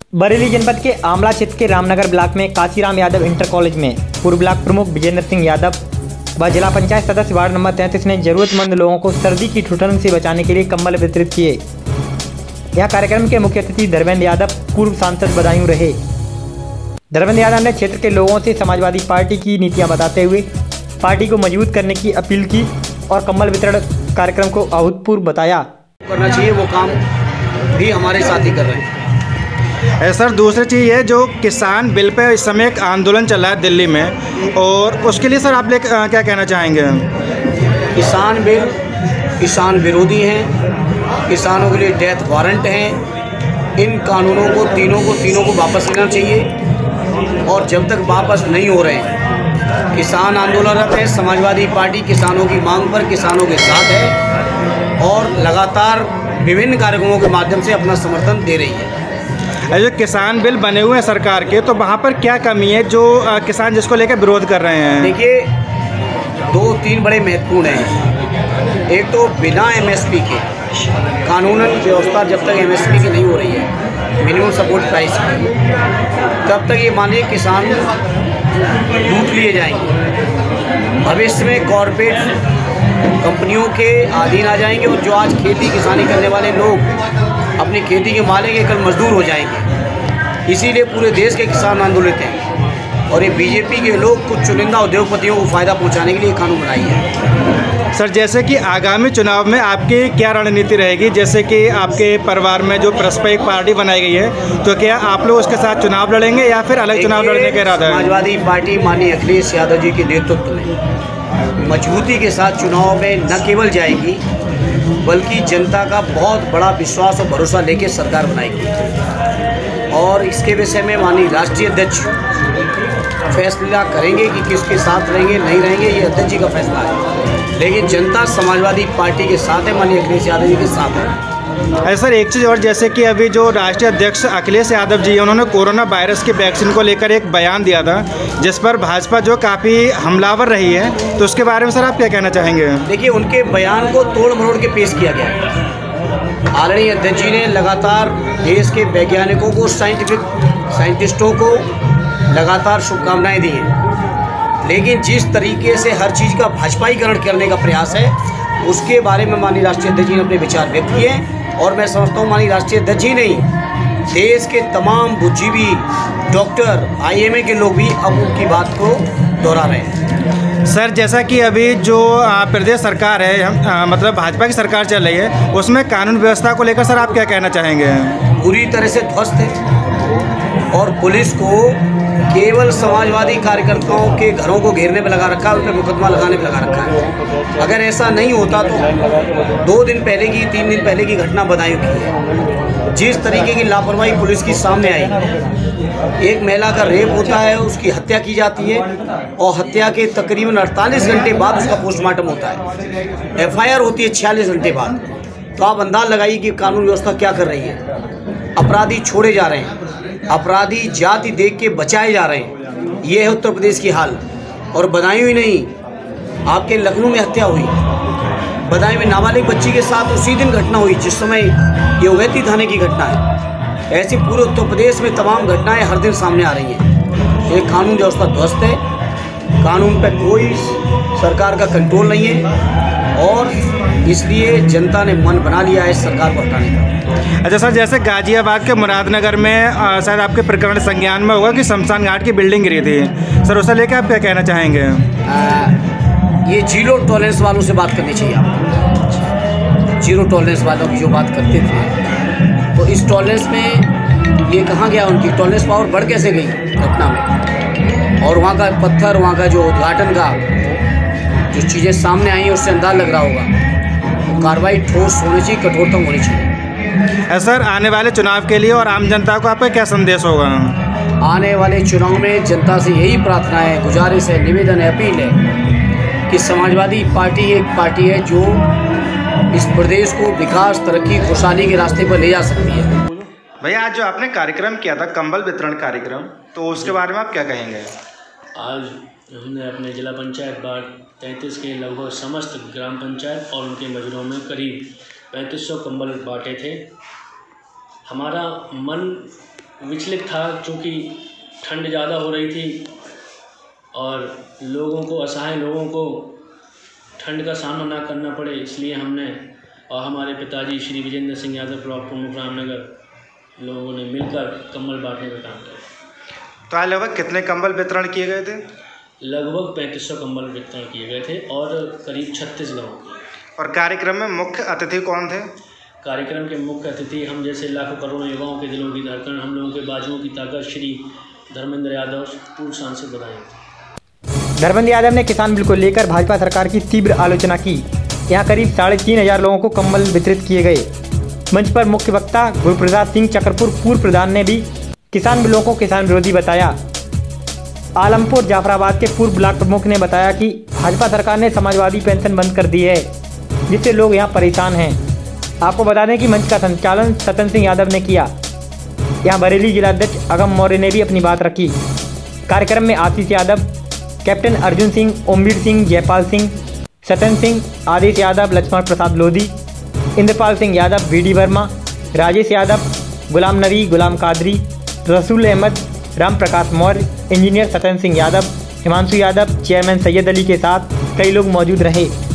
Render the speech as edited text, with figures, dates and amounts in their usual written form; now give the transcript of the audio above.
बरेली जनपद के आमला क्षेत्र के रामनगर ब्लॉक में काशीराम यादव इंटर कॉलेज में पूर्व ब्लॉक प्रमुख विजेंद्र सिंह यादव व जिला पंचायत सदस्य वार्ड नंबर 33 ने जरूरतमंद लोगों को सर्दी की ठुठन से बचाने के लिए कंबल वितरित किए। यह कार्यक्रम के मुख्य अतिथि धर्मेंद्र यादव पूर्व सांसद बदायूं रहे। धर्मेंद्र यादव ने क्षेत्र के लोगों से समाजवादी पार्टी की नीतियां बताते हुए पार्टी को मजबूत करने की अपील की और कंबल वितरण कार्यक्रम को अभूतपूर्व बताया। करना चाहिए वो काम भी हमारे साथी कर रहे हैं। सर दूसरी चीज़ है जो किसान बिल पे इस समय एक आंदोलन चल रहा है दिल्ली में, और उसके लिए सर आप क्या कहना चाहेंगे? किसान बिल किसान विरोधी हैं, किसानों के लिए डेथ वारंट हैं। इन कानूनों को तीनों को वापस लेना चाहिए और जब तक वापस नहीं हो रहे हैं किसान आंदोलनरत है। समाजवादी पार्टी किसानों की मांग पर किसानों के साथ है और लगातार विभिन्न कार्यक्रमों के माध्यम से अपना समर्थन दे रही है। जो किसान बिल बने हुए हैं सरकार के, तो वहाँ पर क्या कमी है जो किसान जिसको लेकर विरोध कर रहे हैं? देखिए 2-3 बड़े महत्वपूर्ण हैं। एक तो बिना एमएसपी के कानूनन व्यवस्था जब तक एमएसपी की नहीं हो रही है, मिनिमम सपोर्ट प्राइस की, तब तक ये मानिए किसान लूट लिए जाएंगे। भविष्य में कॉरपोरेट कंपनियों के अधीन आ जाएंगे और जो आज खेती किसानी करने वाले लोग अपनी खेती के मालिक के कल मजदूर हो जाएंगे। इसीलिए पूरे देश के किसान आंदोलित हैं और ये बीजेपी के लोग कुछ चुनिंदा उद्योगपतियों को फ़ायदा पहुंचाने के लिए कानून बनाई है। सर जैसे कि आगामी चुनाव में आपकी क्या रणनीति रहेगी? जैसे कि आपके परिवार में जो परस्पर एक पार्टी बनाई गई है, तो क्या आप लोग उसके साथ चुनाव लड़ेंगे या फिर अलग चुनाव लड़ने का इरादा है? समाजवादी पार्टी माननीय अखिलेश यादव जी के नेतृत्व में मजबूती के साथ चुनाव में न केवल जाएगी बल्कि जनता का बहुत बड़ा विश्वास और भरोसा लेकर सरकार बनाएगी। और इसके विषय में माननीय राष्ट्रीय अध्यक्ष फैसला करेंगे कि किसके साथ रहेंगे नहीं रहेंगे, ये अध्यक्ष जी का फैसला है। लेकिन जनता समाजवादी पार्टी के साथ है, माननीय अखिलेश यादव जी के साथ है। सर एक चीज़ और, जैसे कि अभी जो राष्ट्रीय अध्यक्ष अखिलेश यादव जी उन्होंने कोरोना वायरस की वैक्सीन को लेकर एक बयान दिया था जिस पर भाजपा जो काफ़ी हमलावर रही है, तो उसके बारे में सर आप क्या कहना चाहेंगे? देखिए उनके बयान को तोड़ मरोड़ के पेश किया गया। आदरणीय अध्यक्ष जी ने लगातार देश के वैज्ञानिकों को साइंटिस्टों को लगातार शुभकामनाएँ दी हैं, लेकिन जिस तरीके से हर चीज़ का भाजपाईकरण करने का प्रयास है उसके बारे में माननीय राष्ट्रीय अध्यक्ष जी ने अपने विचार व्यक्त किए। और मैं समझता हूँ माननीय राष्ट्रीय अध्यक्ष जी नहीं, देश के तमाम बुद्धिजीवी डॉक्टर IMA के लोग भी अब उनकी बात को दोहरा रहे हैं। सर जैसा कि अभी जो प्रदेश सरकार है, मतलब भाजपा की सरकार चल रही है, उसमें कानून व्यवस्था को लेकर सर आप क्या कहना चाहेंगे? पूरी तरह से ध्वस्त है और पुलिस को केवल समाजवादी कार्यकर्ताओं के घरों को घेरने पर लगा रखा है, उन पर मुकदमा लगाने पर लगा रखा है। अगर ऐसा नहीं होता तो 2 दिन पहले की 3 दिन पहले की घटना बदायूं की है। जिस तरीके की लापरवाही पुलिस की सामने आई, एक महिला का रेप होता है, उसकी हत्या की जाती है और हत्या के तकरीबन 48 घंटे बाद उसका पोस्टमार्टम होता है, FIR होती है 46 घंटे बाद। तो आप अंदाज लगाइए कि कानून व्यवस्था क्या कर रही है। अपराधी छोड़े जा रहे हैं, अपराधी जाति देख के बचाए जा रहे हैं। ये है उत्तर प्रदेश की हाल। और बदायूं ही नहीं, आपके लखनऊ में हत्या हुई, बदायूं में नाबालिग बच्ची के साथ उसी दिन घटना हुई जिस समय ये ओवैसी थाने की घटना है। ऐसी पूरे उत्तर प्रदेश में तमाम घटनाएं हर दिन सामने आ रही हैं। ये कानून व्यवस्था ध्वस्त है, कानून पर कोई सरकार का कंट्रोल नहीं है और इसलिए जनता ने मन बना लिया है सरकार को हटाने का। अच्छा सर, जैसे गाजियाबाद के मुरादनगर में शायद आपके प्रकरण संज्ञान में होगा कि शमशान घाट की बिल्डिंग गिरी थी, सर उसे लेकर आप क्या कहना चाहेंगे? ये जीरो टॉलरेंस वालों से बात करनी चाहिए आपको। जीरो टॉलरेंस वालों की जो बात करते थे, तो इस टॉलरेंस में ये कहाँ गया? उनकी टॉलरेंस पावर बढ़ कैसे गई घटना में? और वहाँ का पत्थर, वहाँ का जो उद्घाटन का जो चीज़ें सामने आई हैं उससे अंदाज लग रहा होगा। कार्रवाई ठोस होनी चाहिए, कठोरतम होनी चाहिए। सर आने वाले चुनाव के लिए और आम जनता को आपका क्या संदेश होगा? आने वाले चुनाव में जनता से यही प्रार्थना है, गुजारिश है, निवेदन है, अपील है कि समाजवादी पार्टी एक पार्टी है जो इस प्रदेश को विकास, तरक्की, खुशहाली के रास्ते पर ले जा सकती है। भैया आज जो आपने कार्यक्रम किया था कंबल वितरण कार्यक्रम, तो उसके बारे में आप क्या कहेंगे? आज हमने अपने जिला पंचायत वार्ड 33 के लगभग समस्त ग्राम पंचायत और उनके मजरों में करीब 3500 कंबल बांटे थे। हमारा मन विचलित था, चूँकि ठंड ज़्यादा हो रही थी और लोगों को, असहाय लोगों को ठंड का सामना ना करना पड़े, इसलिए हमने और हमारे पिताजी श्री विजेंद्र सिंह यादव ब्लॉक प्रमुख रामनगर लोगों ने मिलकर कंबल बांटने का काम किया। तो आज लगभग कितने कंबल वितरण किए गए थे? लगभग 3500 कंबल वितरण किए गए थे और करीब 36 गाँव के। और कार्यक्रम में मुख्य अतिथि कौन थे? कार्यक्रम के मुख्य अतिथि हम जैसे लाखों करोड़ों युवाओं के दिलों की धड़कन, हम लोगों के बाजुओं की ताकत, श्री धर्मेंद्र यादव, पूर्व सांसद बताए। धर्मेंद्र यादव ने किसान बिल को लेकर भाजपा सरकार की तीव्र आलोचना की। यहाँ करीब 3500 लोगों को कंबल वितरित किए गए। मंच पर मुख्य वक्ता गुरुप्रसाद सिंह चक्रपुर पूर्व प्रधान ने भी किसान बिलों को किसान विरोधी बताया। आलमपुर जाफराबाद के पूर्व ब्लॉक प्रमुख ने बताया कि भाजपा सरकार ने समाजवादी पेंशन बंद कर दी है, जिससे लोग यहाँ परेशान हैं। आपको बता दें कि मंच का संचालन सतन सिंह यादव ने किया। यहाँ बरेली जिलाध्यक्ष अगम मौर्य ने भी अपनी बात रखी। कार्यक्रम में Ashish Yadav, captain Arjun Singh, Omveer Singh, Jaipal Singh, Satan Singh, Adesh Yadav, Laxman Prasad Lodhi, Indrapal Singh Yadav, BD Verma, Rajesh Yadav, Ghulam Nabi, Ghulam Qadri, Rasool Ahmad, Ram Prakash Maurya, engineer Satan Singh Yadav, Himanshu Yadav, chairman Syed Ali के साथ कई लोग मौजूद रहे।